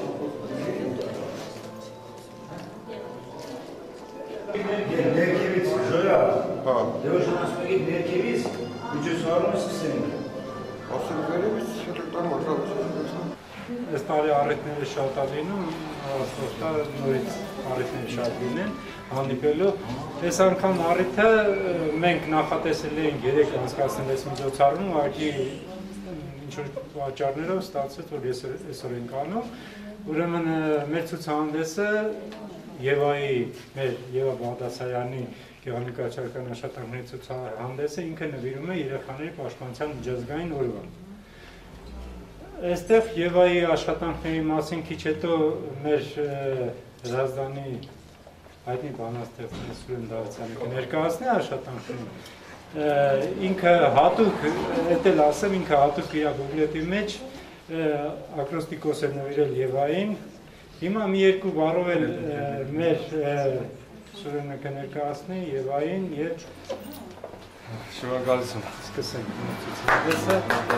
Ներքևից Ժորա, դե որ ժանասպեգիտ ներքևից միջոցառումը սկսենք։ Ասենք վերևից շրջակտան մաշավություն։ Այս տարի առիթները շատ է լինում, ոստա նորից առիթները շատ լինեն, հանդիպելու։ Այս անգամ առիթը մենք նախատեսել էինք 3 անցկացնել այս միջոցառումը, ուղղակի ինչ-որ պատճառներով ստացվեց, որ այսօր ենք անում։ Ուրեմն մեր ցուցահանդեսը Եվայի, մեր Եվա Բաղդասարյանի գեղանկարչական աշխատանքների ցուցահանդեսը ինքը նվիրում է երեխաների պաշտպանության միջազգային օրվան։ Այստեղ Եվայի աշխատանքների մասին քիչ հետո մեր Հրազդանի հայտնի բանաստեղծ Սուրեն Դավթյանը կներկայացնի աշխատանքները։ Ինքը հատուկ, էդ էլ ասեմ, ինքը հատուկ իր բուլետի մեջ ակրոստիկոս է նվիրել Եվային։ Հիմա մի երկու բառով էլ մեր Սուրենը կներկայացնի Եվային եւ Շնորհակալություն։ Սկսենք ցուցահանդեսը։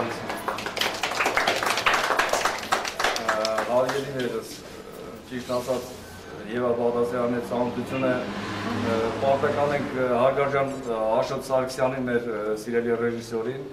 Հարևաններս ճիշտ ասած Եվա Բաղդասարյանի ծանոթությունը պարտական ենք Հարգարժան Աշոտ Սարգսյանին, մեր սիրելի ռեժիսորին,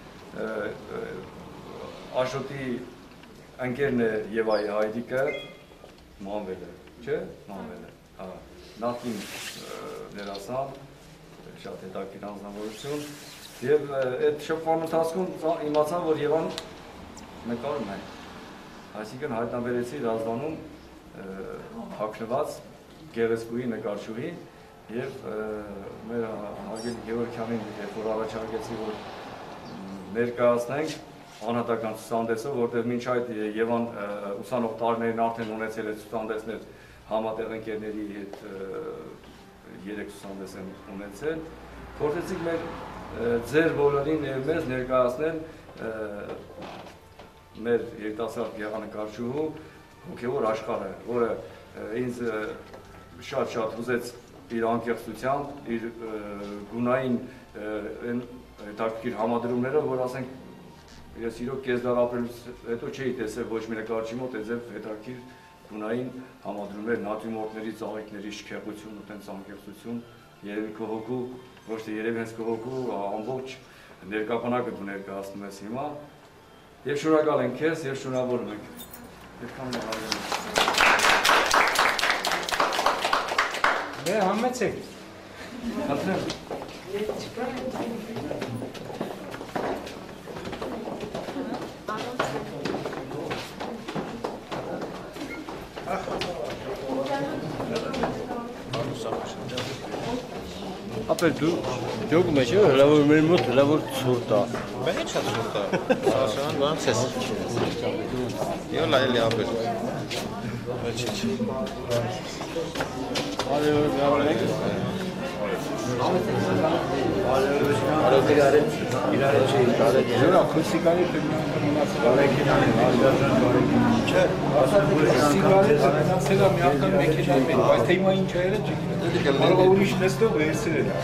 Աշոտի ընկերն է Եվայի Հայդիկը, Մոհամեդը, չէ՞, Մոհամեդը, նախին ներասան, շատ հետաքրքիր անձնավորություն, եւ այդ շփման ընթացքում իմացա, որ Եվան նկարում է, այսինքն հայտնաբերեցի Հրազդանում հագնված գեղեցկուհի նկարչուհի եւ մեր հարգելի Գևորգյանին երբ որ առաջարկեցի, որ ներկայացնենք անհատական ցուցահանդեսը, որտեղ մինչ այդ Եվան ուսանող տարիներին արդեն ունեցել է ցուցահանդեսներ համատեղ ընկերների հետ 3 ցուցահանդես են ունեցել, փորձեցինք մեր ձեր բոլորին եւ մեզ ներկայացնել մեր երիտասարդ գեղանկարչուհու հոգևոր աշխարհը, որը ինձ շատ հուզեց իր անկեղծությամբ, իր գունային հետաքրքիր համադրումներով, որ ասենք ես իրոք կես դար ապրելուց հետո չէի տեսել ոչ մի նկարչի մոտ այդպես հետաքրքիր գունային համադրումներ, նատյուրմորտների, ծաղիկների շքեղություն ու տենց անկեղծություն, երևի քո հոգու, ոչ թե երևի հենց քո հոգու ամբողջ ներկապանակը դու ներկայացնում ես հիմա եւ շնորհակալ ենք քեզ եւ շնորհավորում ենք։ Դե համեցեք։ Խնդրեմ։ Ապեր դու ջոգում ես, հրավոր մեր մոտ հրավոր ցուրտ է։ Բա ի՞նչ է ցուրտը։ Ասան ոնց է։ Յոլա էլի ապեր։ Ոչ։ Արո իրար չի դարել։ Ժորա քուսիկանի մնացել բարեկինային, Հարգարժան բարեկին։ Չէ, ասած սիգարետը մնացել է մի հատ մեքենայի մեջ, բայց թե հիմա ինչ է եղել չգիտեմ։ Կարող է ուրիշ նստող վերցրել է։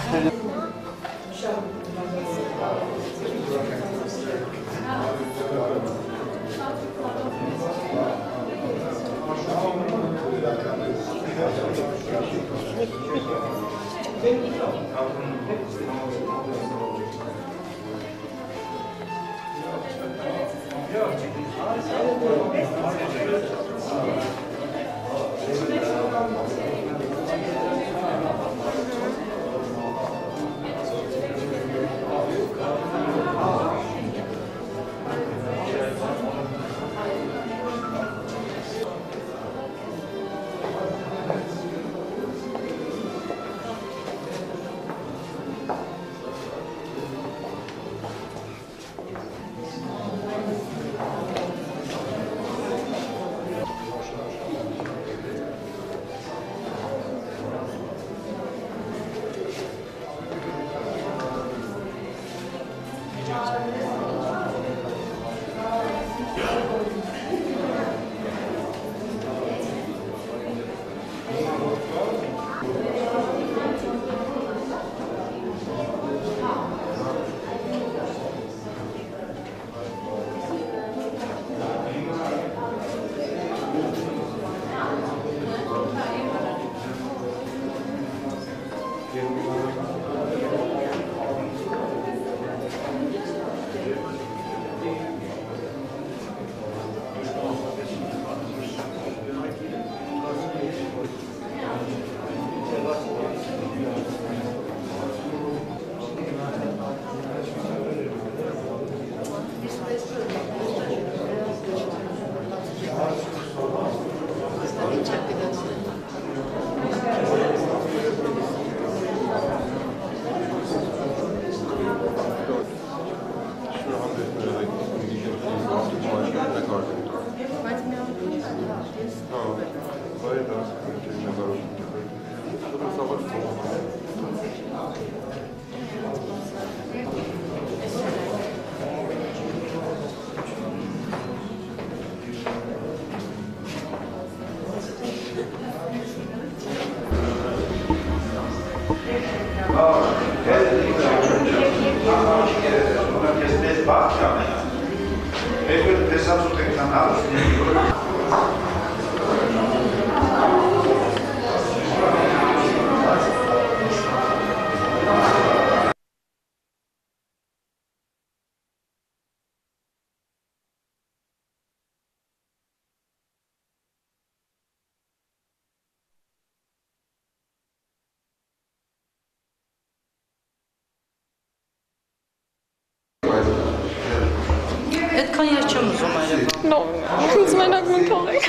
Այդքան ես չեմ ուզում այրել։ No, ինձ մենակ մի թողեք։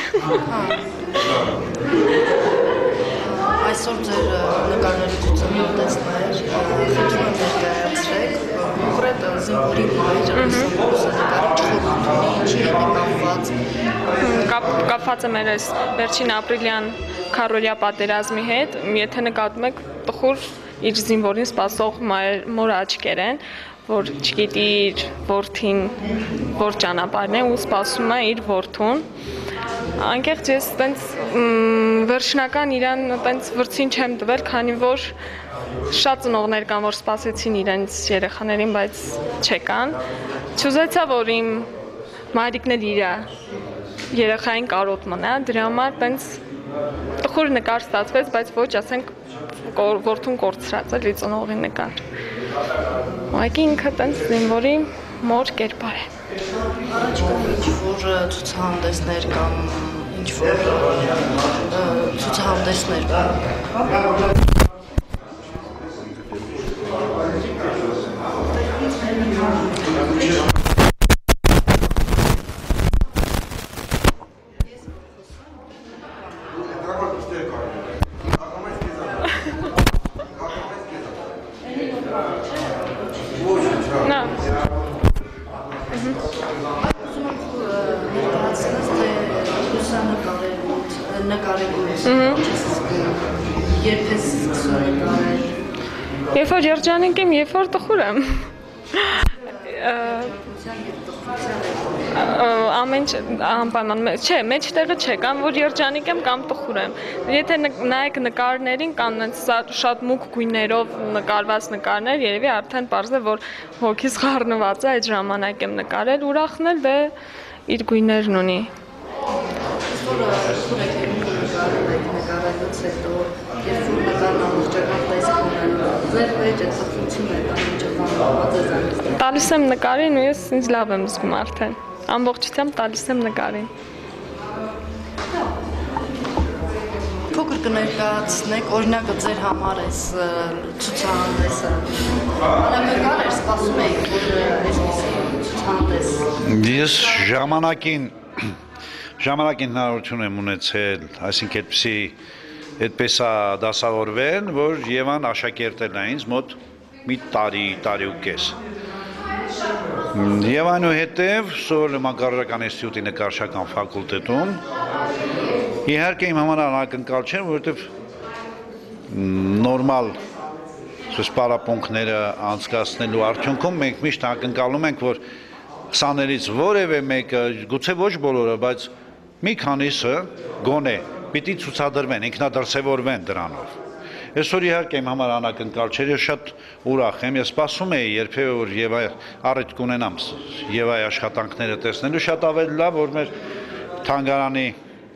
Այսօր ձեր նկարների ցուցակը տեսներ, խնդրում եմ ներկայացրեք կոնկրետ զինվորի Կապված է մեր այս վերջին ապրիլյան քարորյա պատերազմի հետ, եթե նկատում եք տխուր իր զինվորին սպասող մոր աչքեր են, որ չգիտի իր որդին որ ճանապարհն է ու սպասում է իր որդուն։ Անկեղծ ես տենց վերջնական իրան տենց վրցին չեմ տվել, քանի որ շատ ծնողներ կան, որ սպասեցին իրենց երեխաներին, բայց չեկան։ Չուզեցա, որ իմ մայրիկն էլ իր երեխային կարոտ մնա, դրա համար տենց տխուր նկար ստացվեց, բայց ոչ, ասենք որդուն կորցրած էլի ծնողի նկար։ Ուղղակի ինքը տենց զինվորի մոր կերպար է։ Առաջիկա ինչ-որ ցուցահանդեսներ կամ ինչ-որ ցուցահանդեսներ Երբ որ երջանիկ եմ, երբ որ տխուր եմ։ Ամեն անպայման, չէ, մեջտեղը չէ, կամ որ երջանիկ եմ, կամ տխուր եմ։ Եթե նայեք նկարներին, կան շատ մուգ գույներով նկարված նկարներ, երևի արդեն պարզ է, որ հոգիս խառնված է, այդ ժամանակ եմ նկարել, ուրախն էլ դե իր գույներն ունի։ Տալիս եմ նկարին ու ես ինձ լավ եմ զգում արդեն, ամբողջությամբ տալիս եմ նկարին։ Փոքր կներկայացնեք, օրինակը ձեր համար այս ցուցահանդեսը։ Նկարներ սպասում եք, որ այսպիսի ցուցահանդես։ Ես ժամանակին հնարավորություն եմ ունեցել, այսինքն այդպես է դասավորվել, որ Եվան աշակերտել է ինձ մոտ մի տարի ու կես։ Եվ այնուհետև սովորել եմ Անկարողական ինստիտուտի նկարչական ֆակուլտետում։ Իհարկե իմ համար անակնկալ չէ, որովհետև նորմալ սպառապունքները անցկացնելու արդյունքում մենք միշտ ակնկալում ենք, որ սաներից որևէ մեկը, գուցե ոչ բոլորը, բայց մի քանիսը գոնե պիտի ցուցադրվեն, ինքնադրսևորվեն դրանով։ Այսօր իհարկե իմ համար անակնկալ չէր, ես շատ ուրախ եմ, ես սպասում էի երբևէ որ Եվայի առիթ կունենամ Եվայի աշխատանքները տեսնելու, շատ ավելի լավ, որ մեր թանգարանի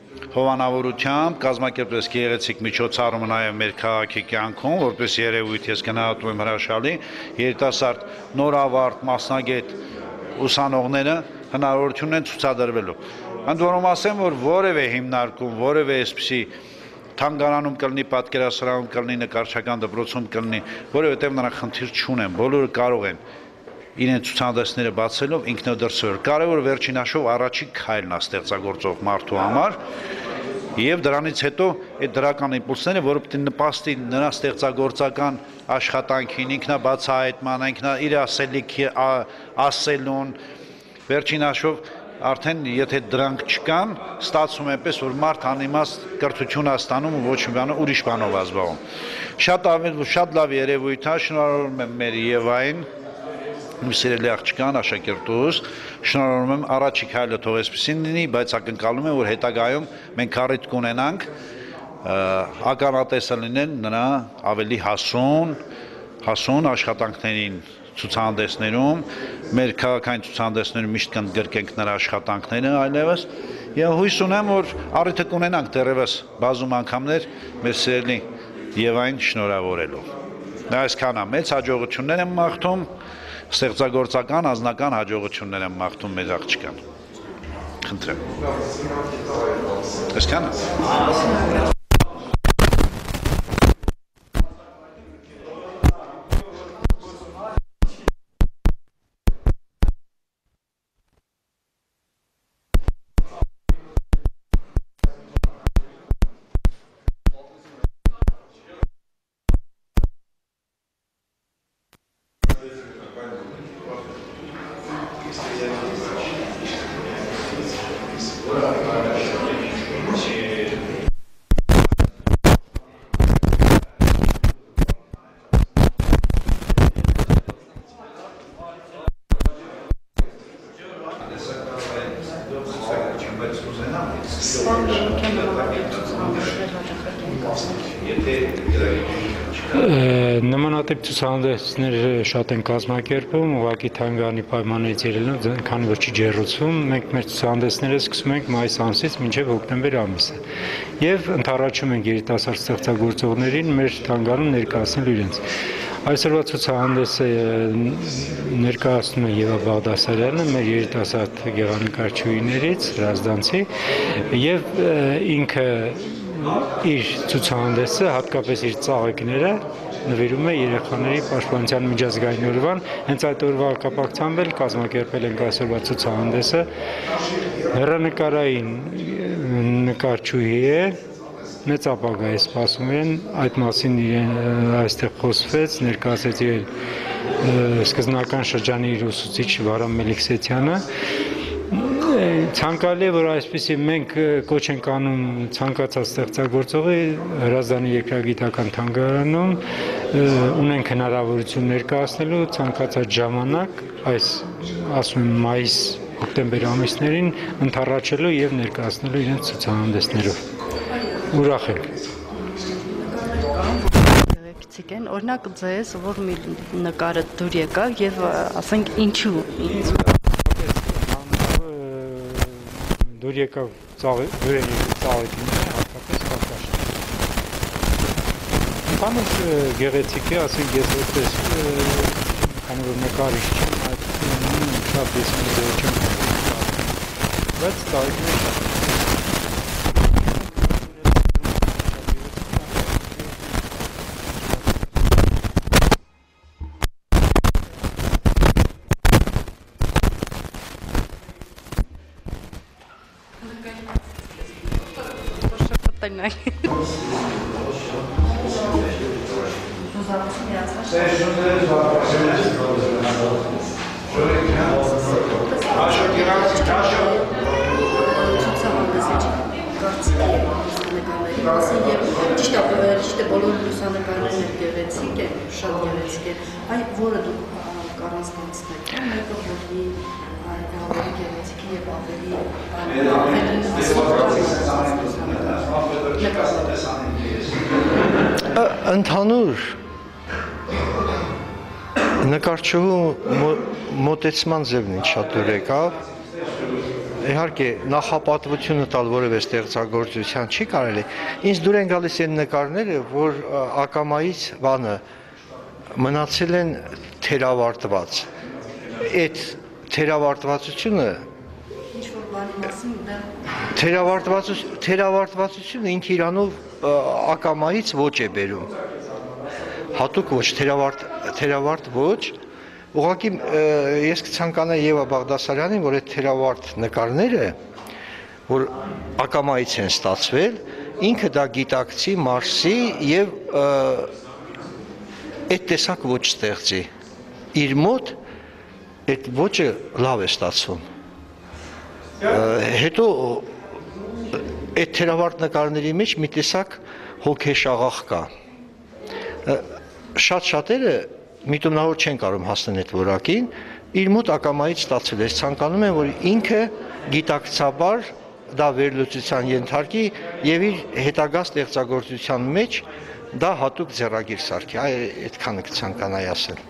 հովանավորությամբ կազմակերպվեց գեղեցիկ միջոցառում նաև մեր քաղաքի կյանքում, որպես երևույթ ես գնահատում եմ հրաշալի, երիտասարդ նորավարտ մասնագետ ուսանողները հնարավորություն են ցուցադրվելու։ Ընդ որում ասեմ, որ որևէ հիմնարկում, որևէ այսպիսի թանգարանում կլինի, պատկերասրահում կլինի, նկարչական դպրոցում կլինի, որովհետև նրանք խնդիր չունեն, բոլորը կարող են իրենց ցուցահանդեսները բացելով ինքնադրսել։ Կարևոր վերջին հաշվով առաջին քայլն է ստեղծագործող մարդու համար, եւ դրանից հետո այդ դրական իմպուլսները, որը պետք է նպաստի նրա ստեղծագործական աշխատանքին, ինքնաբացահայտման, իր ասելիքի ասելուն, վերջին հաշվով արդեն եթե դրանք չկան, ստացվում է այնպես, որ մարդ անիմաստ կրթություն է ստանում ու ոչ մի բանը ուրիշ բանով է զբաղվում։ Շատ լավ երևույթ է, շնորհավորում եմ մեր Եվային, իմ սիրելի աղջկան, աշակերտուհուս, շնորհավորում եմ առաջի քայլը թող այսպեսին լինի, բայց ակնկալում եմ, որ հետագայում մենք առիթ կունենանք ականատեսը լինել նրա ավելի հասուն աշխատանքներին ցուցահանդեսներում, մեր քաղաքային ցուցահանդեսներում միշտ կընդգրկենք նրա աշխատանքները այլևս, եւ հույս ունեմ, որ առիթը կունենանք դեռևս բազում անգամներ մեր սիրելի Եվային շնորհավորելու։ Այսքան է, մեծ հաջողություններ եմ մաղթում, ստեղծագործական, անձնական հաջողություններ եմ մաղթում մեր աղջկան։ Խնդրեմ։ Այսքան է։ Նմանատիպ ցուցահանդեսներ շատ են կազմակերպում, ուղղակի թանգարանի պայմաններից ելնելով, քանի որ չի ջեռուցվում, մենք մեր ցուցահանդեսները սկսում ենք մայիս ամսից մինչև հոկտեմբեր ամիսը։ Եվ ընդառաջում ենք երիտասարդ ստեղծագործողներին մեր թանգարանում ներկայացնել իրենց։ Այսօրվա ցուցահանդեսը ներկայացնում է Եվա Բաղդասարյանը, մեր երիտասարդ գեղանկարչուհիներից, Հրազդանցի, եւ ինքը իր ցուցահանդեսը, հատկապես իր ծաղիկները նվիրում է երեխաների պաշտպանության միջազգային օրվան, հենց այդ օրվա կապակցությամբ էլ կազմակերպել ենք այսօրվա ցուցահանդեսը։ Հեռանկարային նկարչուհի է, մեծ ապագա է սպասում են, այդ մասին այստեղ խոսվեց, ներկայացեց իր սկզբնական շրջանի իր ուսուցիչ Վարամ Մելիքսեթյանը։ Ցանկալի է, որ այսպեսի մենք կոչ ենք անում ցանկացած ստեղծագործողի Հրազդանի երկրագիտական թանգարանում ունենք հնարավորություն ներկայացնելու ցանկացած ժամանակ այս ասում եմ մայիս-հոկտեմբեր ամիսներին ընդառաջելու եւ ներկայացնելու իրենց ցուցահանդեսներով։ Ուրախ ենք։ Գեղեցիկ են, օրինակ ձեզ որ մի նկարը դուր եկավ եւ ասենք ինչու դուր եկավ ծաղիկները, հատկապես կարկաշը։ Ընդհանուր գեղեցիկ է, ասենք ես որպես քանի որ նկարիչ չեմ, այդ շատ ես դեր չեմ բայց ծաղիկները շատ Ճիշտ է բոլոր լուսանկարներն են գեղեցիկ են, շատ գեղեցիկ են, այ որը դուք կառանցնեցիք, մեկը որի ավելի գեղեցիկ եւ ավելի Ընդհանուր նկարչուհու մոտեցման ձևն ինձ շատ դուր եկավ, իհարկե նախապատվությունը տալ որևէ ստեղծագործության չի կարելի։ Ինձ դուր են գալիս այն նկարները, որ ակամայից բանը մնացել են թերավարտված։ Այդ թերավարտվածությունը ինչ-որ բանի մասին դա թերավարտվածությունը ինքը իրանով ակամայից ոչ է բերում։ Հատուկ ոչ, թերավարտ ոչ, ուղղակի ես կցանկանայի Եվա Բաղդասարյանին, որ այդ թերավարտ նկարները, որ ակամայից են ստացվել, ինքը դա գիտակցի, մարսի եւ այդ տեսակ ոչ ստեղծի։ Իր մոտ այդ ոճը լավ է ստացվում։ Հետո այդ թերավարտ նկարների մեջ մի տեսակ հոգեշաղախ կա։ Շատ-շատերը միտումնավոր չեն կարող հասնել այդ որակին, իր մոտ ակամայից ստացվել է։ Ցանկանում եմ, որ ինքը գիտակցաբար դա վերլուծության ենթարկի եւ իր հետագա ստեղծագործության մեջ դա հատուկ ձեռագիր սարքի։ Այդքանը կցանկանայի ասել։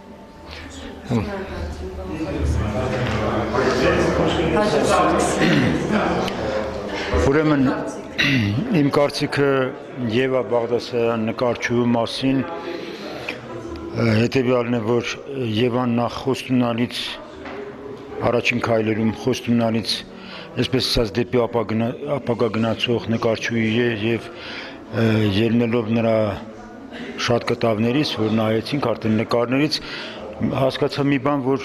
Ուրեմն իմ կարծիքը Եվա Բաղդասարյան նկարչուհու մասին հետևյալն է, որ Եվան նախ խոստումնալից առաջին քայլերում խոստումնալից այսպես ասած դեպի ապագա գնացող նկարչուհի է եւ ելնելով նրա շատ կտավներից, որ նայեցինք արդեն նկարներից հասկացա մի բան, որ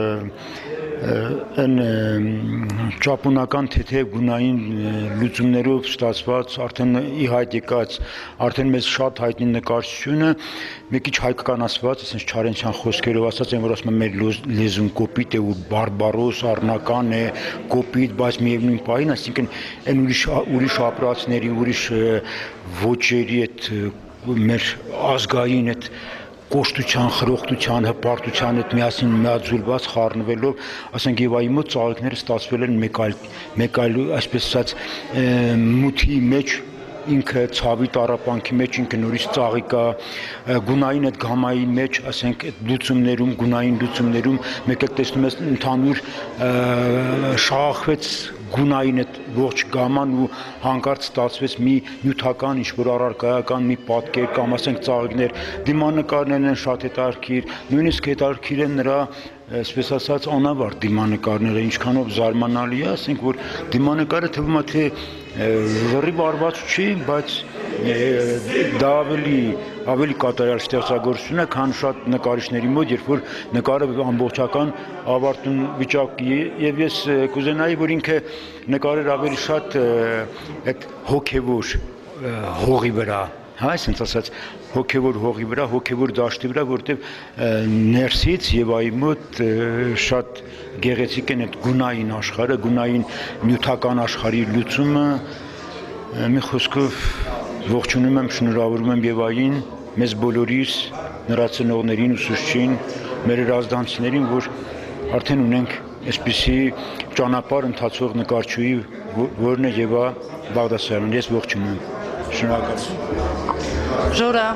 այն ճապոնական թեթև գունային լուծումներով ստացված արդեն ի հայտ եկած արդեն մեզ շատ հայտնի նկարչությունը մի քիչ հայկականացված, այսինքն Չարենցյան խոսքերով ասած են, որ ասում են մեր լեզուն կոպիտ է ու բարբարոս առնական է, կոպիտ, բայց միևնույն պահին, այսինքն այն ուրիշ ապրածների, ուրիշ ոճերի այդ մեր ազգային այդ կոշտության, խրոխտության, հպարտության հետ միասին միաձուլված խառնվելով, ասենք Եվայի մոտ ծաղիկները ստացվել են մեկ այլ այսպես ասած մութի մեջ ինքը ցավի տառապանքի մեջ ինքը նորից ծաղիկա գունային այդ գամայի մեջ, ասենք այդ լուծումներում, գունային լուծումներում մեկ էլ տեսնում ես ընդհանուր շաղախվեց գունային այդ ողջ գաման ու հանկարծ ստացվեց մի նյութական ինչ-որ առարկայական մի պատկեր կամ ասենք ծաղիկներ, դիմանկարներն են շատ հետաքրքիր, նույնիսկ հետաքրքիր են նրա այսպես ասած անավարտ դիմանկարները, ինչքանով զարմանալի է, ասենք որ դիմանկարը թվում է թե լրիվ արված չի, բայց դա ավելի կատարյալ ստեղծագործություն է, քան շատ նկարիչների մոտ, երբ որ նկարը ամբողջական ավարտուն վիճակի եւ ես կուզենայի, որ ինքը նկարեր ավելի շատ այդ հոգեվոր հողի վրա, այսինքն ասած հոգեվոր հողի վրա, հոգեվոր դաշտի վրա, որտեղ ներսից եւ այ մոտ շատ գեղեցիկ են այդ գունային աշխարհը, գունային նյութական աշխարհի լուծումը, մի խոսքով ողջունում եմ, շնորհավորում եմ Եվային, մեզ բոլորիս, նրա ծնողներին, ուսուցչին, մեր երազանցիներին, որ արդեն ունենք այսպիսի ճանապարհ ընթացող նկարչուհի, որն է Եվա Բաղդասարյանն, ես ողջունում եմ։ Շնորհակալ։ Ժորա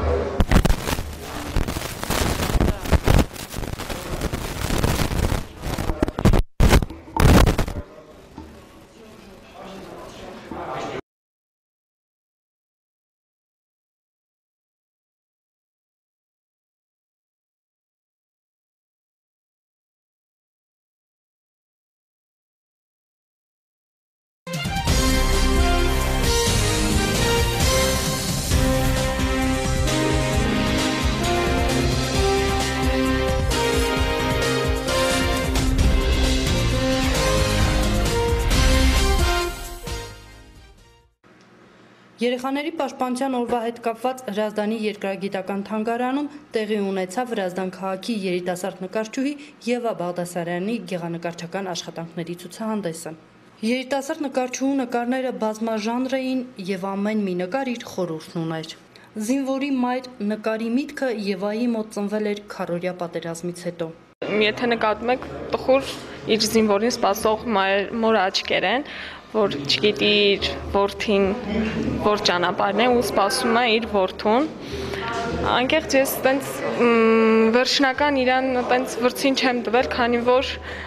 Երեխաների պաշտպանության օրվա հետ կապված Հրազդանի երկրագիտական թանգարանում տեղի ունեցավ Հրազդան քաղաքի երիտասարդ նկարչուհի Եվա Բաղդասարյանի գեղանկարչական աշխատանքների ցուցահանդեսը։ Երիտասարդ նկարչուհու նկարները բազմաժանր էին եւ ամեն մի նկար իր խորհուրդն ուներ։ Զինվորի մայր նկարի միտքը Եվայի մոտ ծնվել էր քառորյա պատերազմից հետո։ Եթե նկատում եք, տխուր իր զինվորին սպասող մոր աչքեր են, որ չգիտի իր որդին որ ճանապարհն է ու սպասում է իր որդուն։ Անկեղծ ես տենց վերջնական իրան տենց վրցին չեմ տվել, քանի որ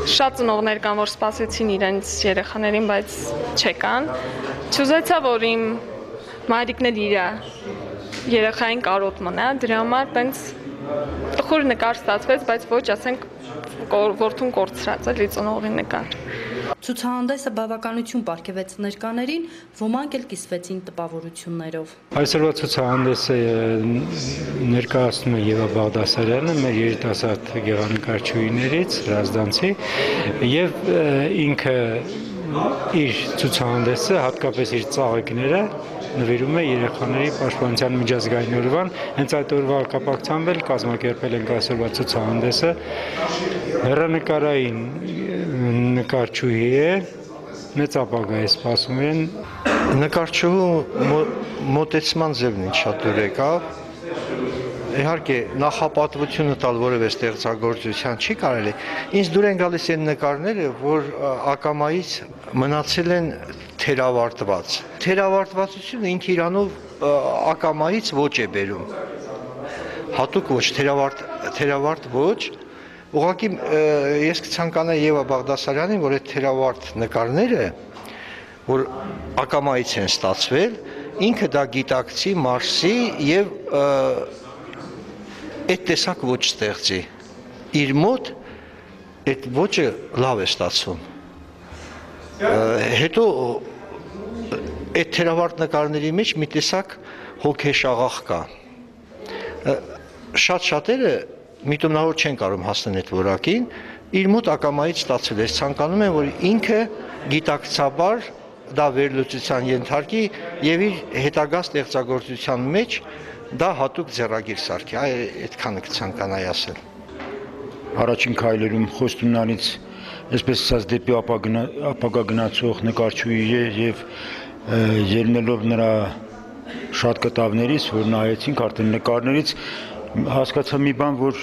Շատ ծնողներ կան, որ սպասեցին իրենց երեխաներին, բայց չեկան։ Չուզեցա, որ իմ մայրիկն էլ իր երեխային կարոտ մնա, դրա համար տենց տխուր նկար ստացվեց, բայց ոչ, ասենք, որդուն կորցրած էլի ծնողի նկար։ Ցուցահանդեսը բավականություն պարգևեց ներկաներին, ոմանք էլ կիսվեցին տպավորություններով։ Այսօրվա ցուցահանդեսը ներկայացնում է Եվա Բաղդասարյանը, մեր երիտասարդ գեղանկարչուհիներից, Հրազդանցի, եւ ինքը իր ցուցահանդեսը, հատկապես իր ծաղիկները նվիրում է երեխաների պաշտպանության միջազգային օրվան։ Հենց այդ օրվա կապակցությամբ էլ կազմակերպել ենք այսօրվա ցուցահանդեսը։ Հեռանկարային նկարչուհի է, մեծ ապագա է սպասում են։ Նկարչուհու մոտեցման ձևն ինձ շատ դուր եկավ։ Իհարկե նախապատվությունը տալ որևէ ստեղծագործության չի կարելի։ Ինձ դուր են գալիս այն նկարները, որ ակամայից մնացել են թերավարտված։ Թերավարտվածությունը ինքը իրանով ակամայից ոչ է բերում։ Հատուկ ոչ, թերավարտ ոչ։ Ուղղակի ես կցանկանայի Եվա Բաղդասարյանին, որ այդ թերավարտ նկարները, որ ակամայից են ստացվել, ինքը դա գիտակցի, մարսի եւ այդ տեսակ ոչ ստեղծի։ Իր մոտ այդ ոճը լավ է ստացվում։ Հետո այդ թերավարտ նկարների մեջ մի տեսակ հոգեշաղախ կա։ Շատ-շատերը միտումնավոր չեն կարող հասնել այդ որակին, իր մոտ ակամայից ստացվել է։ Ցանկանում եմ, որ ինքը գիտակցաբար դա վերլուծության ենթարկի եւ իր հետագա ստեղծագործության մեջ դա հատուկ ձեռագիր սարքի, այդքանը կցանկանայի ասել։ Առաջին քայլերում խոստումնալից, այսպես ասած, դեպի ապագա գնացող նկարչուհի է եւ ելնելով նրա շատ կտավներից, որ նայեցինք արդեն նկարներից, հասկացա մի բան, որ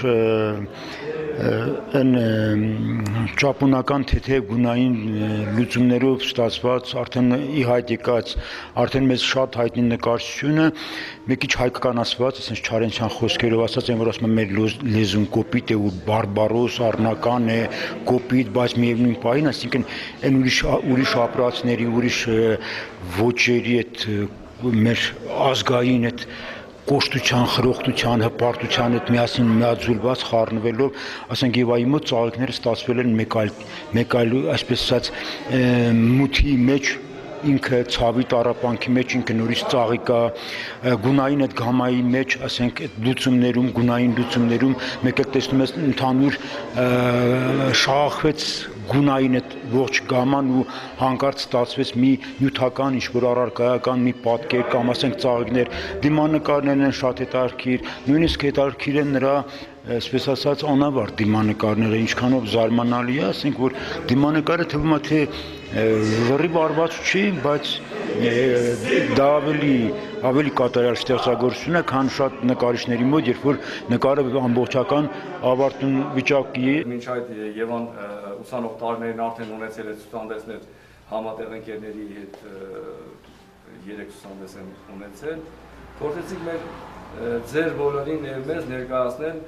այն ճապոնական թեթև գունային լուծումներով ստացված, արդեն ի հայտ եկած, արդեն մեզ շատ հայտնի նկարչությունը, մի քիչ հայկականացված, այսինքն Չարենցյան խոսքերով ասած են, որ ասում են մեր լեզուն կոպիտ է ու բարբարոս, առնական է, կոպիտ, բայց միևնույն պահին, այսինքն այն ուրիշ ապրածների, ուրիշ ոճերի այդ մեր ազգային այդ կոշտության, խրոխտության, հպարտության հետ միասին միաձուլված խառնվելով, ասենք Եվայի մոտ ծաղիկները ստացվել են մեկ այլ, այսպես ասած, մութի մեջ, ինքը ցավի տառապանքի մեջ, ինքը նորից ծաղիկա, գունային այդ գամայի մեջ, ասենք, այդ լուծումներում, գունային լուծումներում, մեկ էլ տեսնում ես ընդհանուր շաղախվեց գունային այդ ողջ գաման ու հանկարծ ստացվեց մի նյութական ինչ-որ առարկայական մի պատկեր կամ ասենք ծաղիկներ, դիմանկարներն են շատ հետաքրքիր, նույնիսկ հետաքրքիր են նրա, այսպես ասած, անավարտ դիմանկարները, ինչքանով զարմանալի է, ասենք, որ դիմանկարը թվում է թե լրիվ արված չի, բայց դա ավելի կատարյալ ստեղծագործություն է, քան շատ նկարիչների մոտ, երբ որ նկարը ամբողջական ավարտուն վիճակի է։ Մինչ այդ Եվան ուսանող տարիներին արդեն ունեցել է ցուցահանդեսներ համատեղ ընկերների հետ 3 ցուցահանդես են ունեցել։ Փորձեցինք մեր ձեր բոլորին եւ մեզ ներկայացնել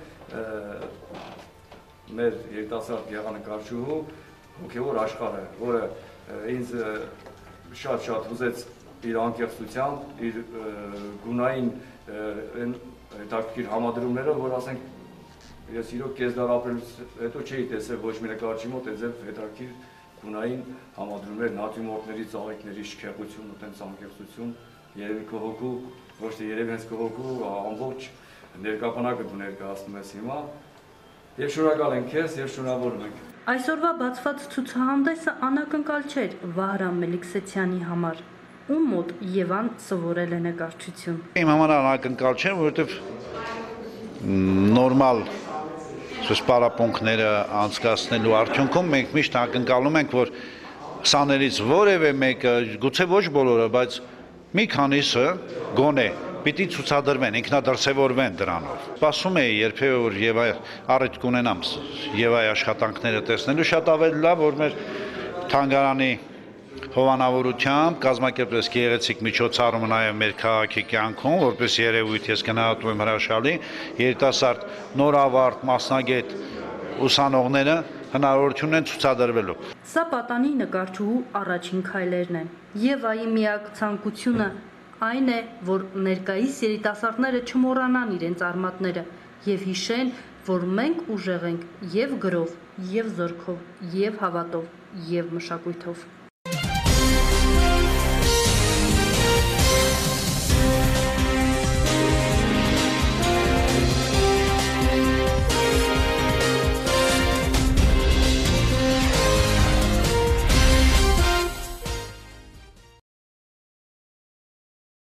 մեր երիտասարդ գեղանկարչուհու հոգևոր աշխարհը, որը ինձ շատ հուզեց իր անկեղծությամբ, իր գունային հետաքրքիր համադրումներով, որ ասենք ես իրոք կես դար ապրելուց հետո չէի տեսել ոչ մի նկարչի մոտ այդպես հետաքրքիր գունային համադրումներ, նատյուրմորտների, ծաղիկների շքեղություն ու տենց անկեղծություն, երևի քո հոգու, ոչ թե երևի հենց քո հոգու ամբողջ ներկապանակը դու ներկայացնում ես հիմա, եւ շնորհակալ ենք քեզ եւ շնորհավորում ենք։ Այսօրվա բացված ցուցահանդեսը անակնկալ չէր Վահրամ Մելիքսեթյանի համար, ում մոտ Եվան սովորել է նկարչություն։ Իմ համար անակնկալ չէ, որովհետև նորմալ սպարապունքները անցկացնելու արդյունքում մենք միշտ ակնկալում ենք, որ սաներից որևէ մեկը, գուցե ոչ բոլորը, բայց մի քանիսը գոնե պիտի ցուցադրվեն, ինքնադրսևորվեն դրանով։ Սպասում էի երբևէ որ Եվա առիթ կունենամ Եվայի աշխատանքները տեսնելու, շատ ավելի լավ, որ մեր թանգարանի հովանավորությամբ կազմակերպվեց գեղեցիկ միջոցառում նաև մեր քաղաքի կյանքում, որպես երևույթ ես գնահատում եմ հրաշալի, երիտասարդ նորավարտ մասնագետ ուսանողները հնարավորություն են ցուցադրվելու։ Սա պատանի նկարչուհու առաջին քայլերն են։ Եվայի միակ ցանկությունը այն է, որ ներկայիս երիտասարդները չմոռանան իրենց արմատները եւ հիշեն, որ մենք ուժեղ ենք եւ գրով, եւ զորքով, եւ հավատով, եւ մշակույթով։